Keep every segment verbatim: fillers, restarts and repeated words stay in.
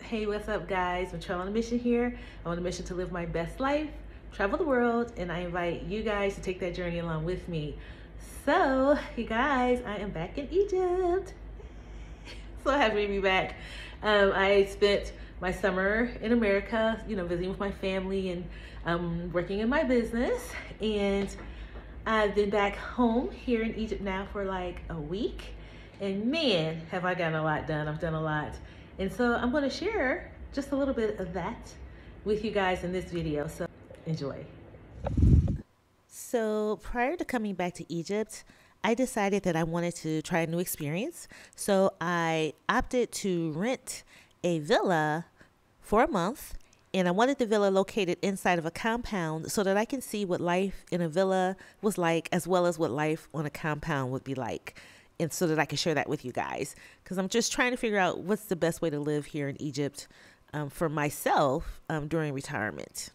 Hey, what's up guys? I'm on a mission here. I'm on a mission to live my best life, travel the world, and I invite you guys to take that journey along with me. So, you guys, I am back in Egypt. So happy to be back. Um, I spent my summer in America, you know, visiting with my family and um, working in my business. And I've been back home here in Egypt now for like a week. And man, have I gotten a lot done. I've done a lot. And so I'm going to share just a little bit of that with you guys in this video. So enjoy. So prior to coming back to Egypt, I decided that I wanted to try a new experience. So I opted to rent a villa for a month. And I wanted the villa located inside of a compound so that I can see what life in a villa was like, as well as what life on a compound would be like. And so that I can share that with you guys, because I'm just trying to figure out what's the best way to live here in Egypt um, for myself um, during retirement.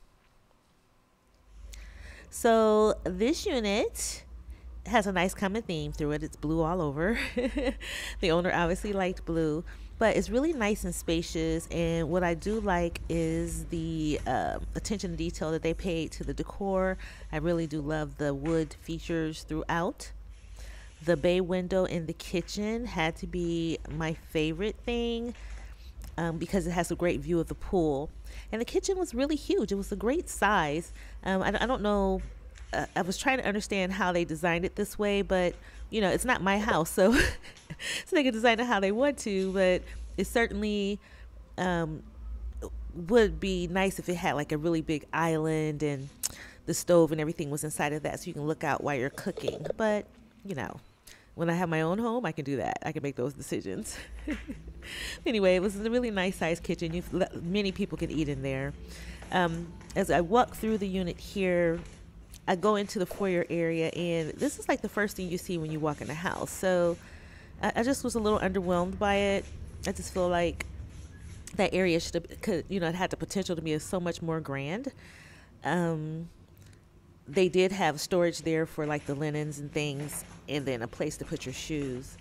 So this unit has a nice common theme through it. It's blue all over. The owner obviously liked blue, but it's really nice and spacious. And what I do like is the uh, attention to detail that they paid to the decor. I really do love the wood features throughout. The bay window in the kitchen had to be my favorite thing um, because it has a great view of the pool. And the kitchen was really huge. It was a great size. Um, I, I don't know. Uh, I was trying to understand how they designed it this way, but you know, it's not my house, so so they can design it how they want to. But it certainly um, would be nice if it had like a really big island and the stove and everything was inside of that, so you can look out while you're cooking. But you know, when I have my own home, I can do that. I can make those decisions. Anyway, it was a really nice sized kitchen. You've, many people can eat in there. Um, as I walk through the unit here, I go into the foyer area, and this is like the first thing you see when you walk in the house. So I, I just was a little underwhelmed by it. I just feel like that area should have, could, you know, it had the potential to be so much more grand. Um, They did have storage there for like the linens and things, and then a place to put your shoes.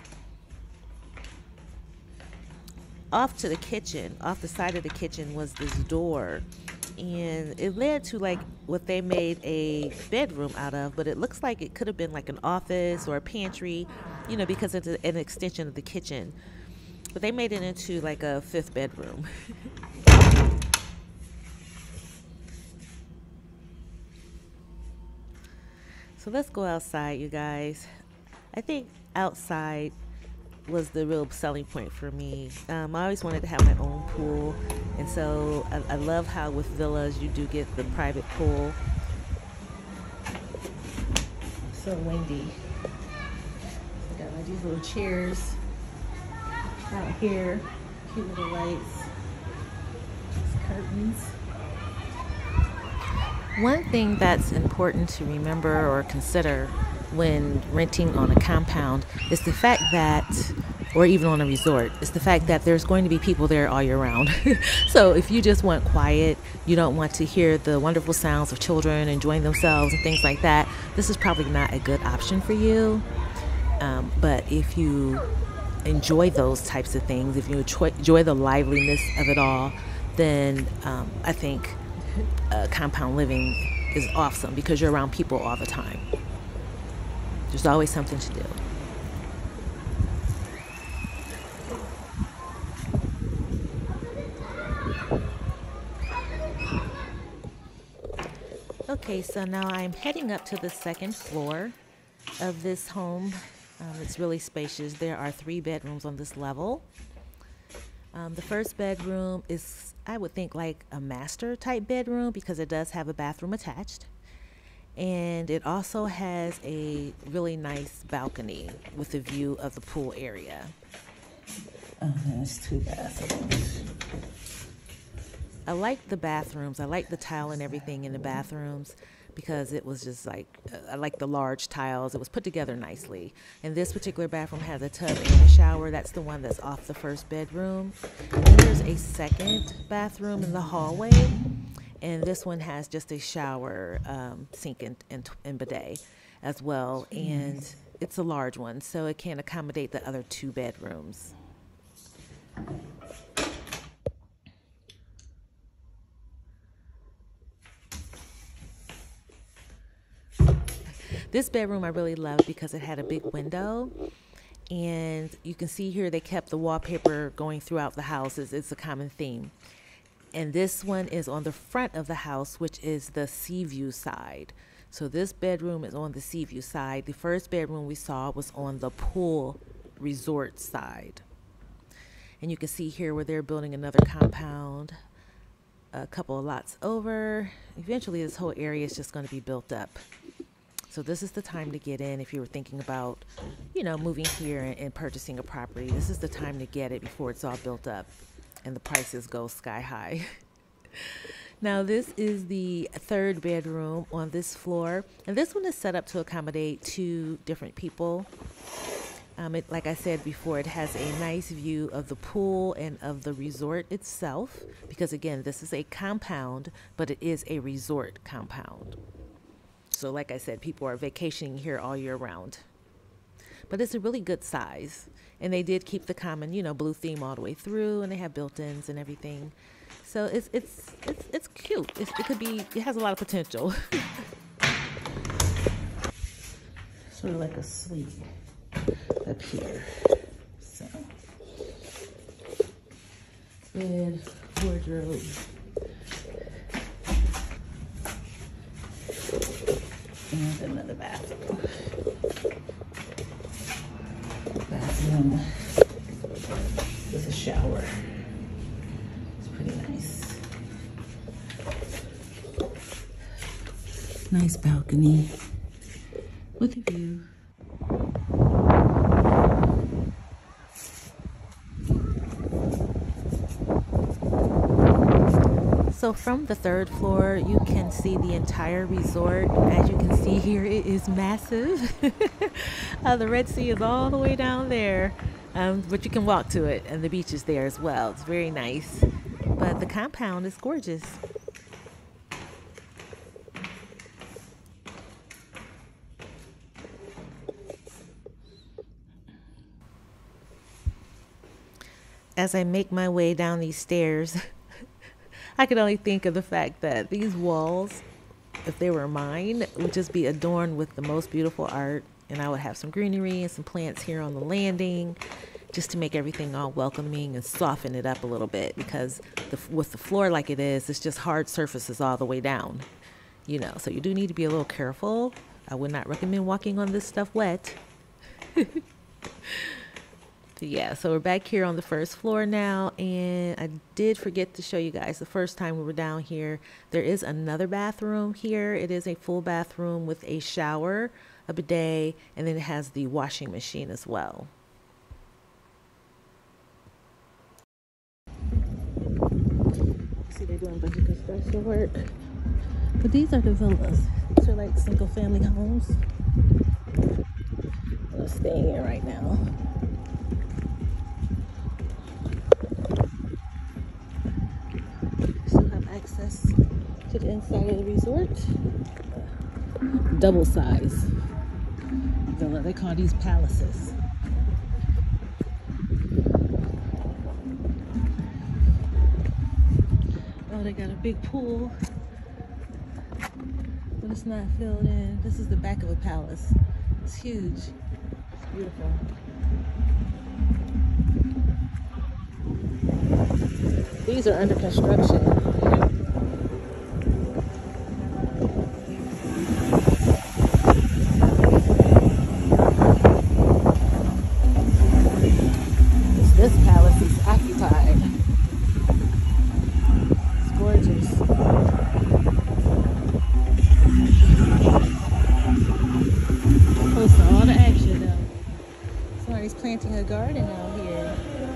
Off to the kitchen, off the side of the kitchen was this door, and it led to like what they made a bedroom out of, but it looks like it could have been like an office or a pantry, you know, because it's an extension of the kitchen. But they made it into like a fifth bedroom. So let's go outside, you guys. I think outside was the real selling point for me. Um, I always wanted to have my own pool, and so I, I love how with villas you do get the private pool. It's so windy. I got like these little chairs out here, cute little lights, these curtains. One thing that's important to remember or consider when renting on a compound is the fact that, or even on a resort, is the fact that there's going to be people there all year round. So if you just want quiet, you don't want to hear the wonderful sounds of children enjoying themselves and things like that, this is probably not a good option for you. Um, but if you enjoy those types of things, if you enjoy the liveliness of it all, then um, I think Uh, compound living is awesome because you're around people all the time. There's always something to do. Okay, so now I'm heading up to the second floor of this home. Um, it's really spacious. There are three bedrooms on this level. Um, the first bedroom is, I would think, like a master type bedroom because it does have a bathroom attached. And it also has a really nice balcony with a view of the pool area. Oh, there's two bathrooms. I like the bathrooms. I like the tile and everything in the bathrooms because it was just like, uh, I like the large tiles. It was put together nicely. And this particular bathroom has a tub and a shower. That's the one that's off the first bedroom. And then there's a second bathroom in the hallway. And this one has just a shower, um, sink, and, and, and bidet as well. And it's a large one, so it can accommodate the other two bedrooms. This bedroom I really loved because it had a big window, and you can see here they kept the wallpaper going throughout the house. It's, it's a common theme. And this one is on the front of the house, which is the sea view side. So this bedroom is on the sea view side. The first bedroom we saw was on the pool resort side. And you can see here where they're building another compound a couple of lots over. Eventually this whole area is just going to be built up. So this is the time to get in if you were thinking about, you know, moving here and, and purchasing a property. This is the time to get it before it's all built up and the prices go sky high. Now this is the third bedroom on this floor, and this one is set up to accommodate two different people. Um, it, like I said before, it has a nice view of the pool and of the resort itself, because again, this is a compound, but it is a resort compound. So like I said, people are vacationing here all year round. But it's a really good size. And they did keep the common, you know, blue theme all the way through, and they have built-ins and everything. So it's it's it's it's cute. It's, it could be. It has a lot of potential. Sort of like a suite up here. So bed, wardrobe, and another bathroom. Bathroom with a shower. It's pretty nice. Nice balcony with a view. So from the third floor, you can see the entire resort. As you can see here, it is massive. uh, the Red Sea is all the way down there, um, but you can walk to it, and the beach is there as well. It's very nice, but the compound is gorgeous. As I make my way down these stairs, I could only think of the fact that these walls, if they were mine, would just be adorned with the most beautiful art. And I would have some greenery and some plants here on the landing just to make everything all welcoming and soften it up a little bit, because the, with the floor like it is, it's just hard surfaces all the way down, you know, so you do need to be a little careful. I would not recommend walking on this stuff wet. Yeah, so we're back here on the first floor now, and I did forget to show you guys the first time we were down here. There is another bathroom here. It is a full bathroom with a shower, a bidet, and then it has the washing machine as well. See, they're doing a bunch of construction work, but these are the villas. These are like single family homes. I'm staying here right now. Access to the inside of the resort. Double size villa. They call these palaces. Oh, they got a big pool, but it's not filled in. This is the back of a palace. It's huge. It's beautiful. These are under construction. This palace is occupied. It's gorgeous. Close to all the action though. Somebody's planting a garden out here.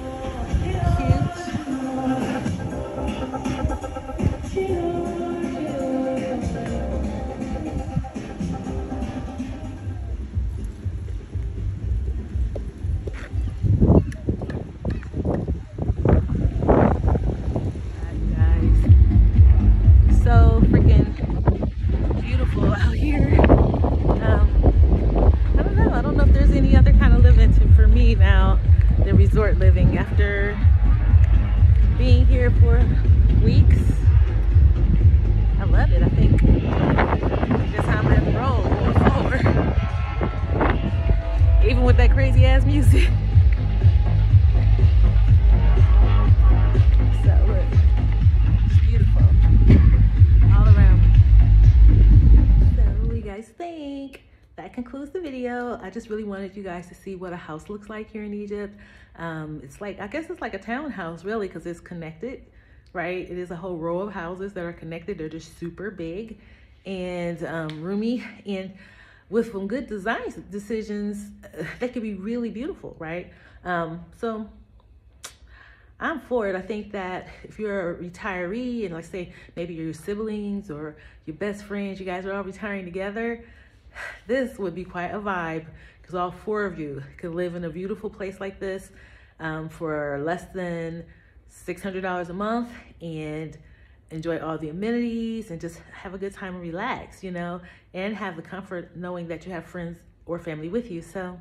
Resort living after being here for weeks. I love it. I think this time I have to roll going forward. even with that crazy ass music. So look, it's beautiful all around me. So what do you guys think? That concludes the video. I just really wanted you guys to see what a house looks like here in Egypt. Um, it's like, I guess it's like a townhouse really, because it's connected, right? It is a whole row of houses that are connected. They're just super big and um, roomy, and with some good design decisions, uh, they could be really beautiful, right? Um, so I'm for it. I think that if you're a retiree and, like, say maybe your siblings or your best friends, you guys are all retiring together, this would be quite a vibe, because all four of you could live in a beautiful place like this um, for less than six hundred dollars a month and enjoy all the amenities and just have a good time and relax, you know, and have the comfort knowing that you have friends or family with you. So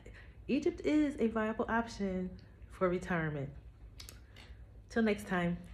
Egypt is a viable option for retirement. Till next time.